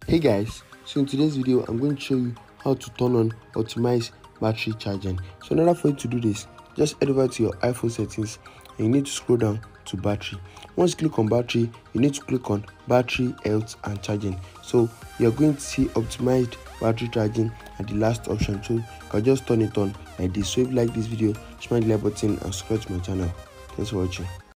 Hey guys, so in today's video I'm going to show you how to turn on optimize battery charging. So in order for you to do this, just head over to your iPhone settings and you need to scroll down to battery. Once you click on battery, you need to click on battery, health and charging. So you're going to see optimized battery charging at the last option, so you can just turn it on like this. So if you like this video, smash the like button and subscribe to my channel. Thanks for watching.